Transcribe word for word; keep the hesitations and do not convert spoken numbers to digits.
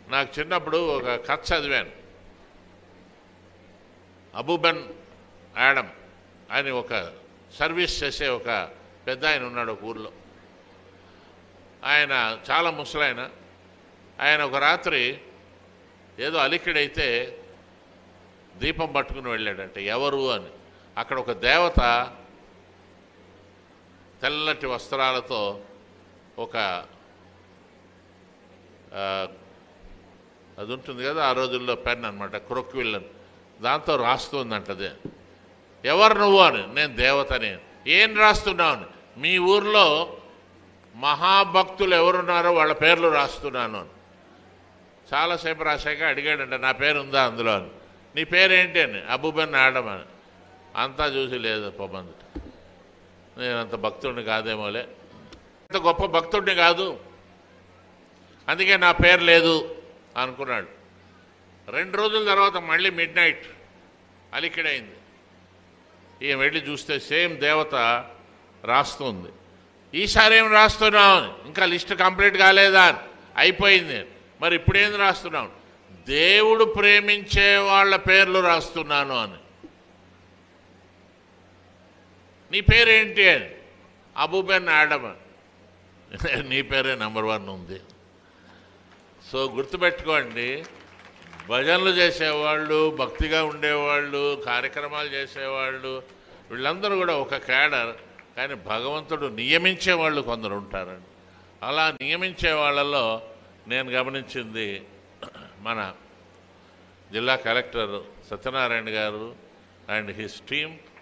నాకు చిన్నప్పుడు ఒక కథ చదివాను. అబూబెన్ యాడమ్ అని ఒక సర్వీస్ చేసే ఒక పెద్ద ఆయన ఉన్నాడు ఒక ఊర్లో. ఆయన చాలా ముసలాయన. ఆయన ఒక రాత్రి ఏదో అలికిడైతే దీపం పట్టుకుని వెళ్ళాడంటే ఎవరు అని. అక్కడ ఒక దేవత తెల్లటి వస్త్రాలతో ఒక అది ఉంటుంది కదా ఆ రోజుల్లో పెన్ అనమాట, క్రొక్విల్లన్, దాంతో రాస్తుందంటది. ఎవరు నువ్వు అని. నేను దేవతని. ఏం రాస్తున్నావు? మీ ఊర్లో మహాభక్తులు ఎవరున్నారో వాళ్ళ పేర్లు రాస్తున్నాను అని. చాలాసేపు రాశాక అడిగాడంట నా పేరు ఉందా అందులో అని. నీ పేరేంటి అని. అబూబెన్ యాడమ్ అని. అంతా చూసి లేదు పొమ్మంది, నేను అంత భక్తుడిని కాదేమోలే, అంత గొప్ప భక్తుడిని కాదు, అందుకే నా పేరు లేదు అనుకున్నాడు. రెండు రోజుల తర్వాత మళ్ళీ మిడ్ నైట్ అలికిడైంది. ఈయన వెళ్ళి చూస్తే సేమ్ దేవత రాస్తుంది. ఈసారి ఏం రాస్తున్నావు అని. ఇంకా లిస్ట్ కంప్లీట్ కాలేదా అని. అయిపోయింది. మరి ఇప్పుడేం రాస్తున్నావు? దేవుడు ప్రేమించే వాళ్ళ పేర్లు రాస్తున్నాను అని. నీ పేరేంటి అని. Abou Ben Adhem. నీ పేరే నెంబర్ వన్ ఉంది. సో గుర్తుపెట్టుకోండి, భజనలు చేసేవాళ్ళు, భక్తిగా ఉండేవాళ్ళు, కార్యక్రమాలు చేసేవాళ్ళు, వీళ్ళందరూ కూడా ఒక క్యాడర్. కానీ భగవంతుడు నియమించే వాళ్ళు కొందరు ఉంటారండి. అలా నియమించే వాళ్ళలో నేను గమనించింది మన జిల్లా కలెక్టర్ సత్యనారాయణ గారు అండ్ హిస్ టీమ్.